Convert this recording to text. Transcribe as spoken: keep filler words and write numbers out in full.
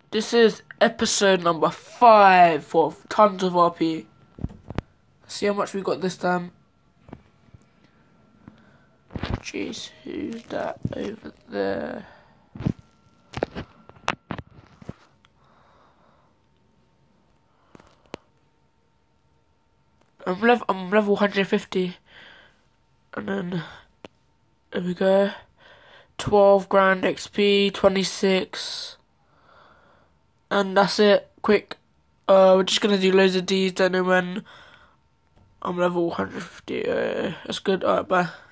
This is episode number five for tons of R P. See how much we got this time. Jeez, who's that over there? I'm level, I'm level one hundred fifty. And then, there we go. twelve grand X P, twenty-six. And that's it. Quick. Uh, we're just gonna do loads of these. Don't know when. I'm level one hundred fifty. Uh, that's good. Alright, bye.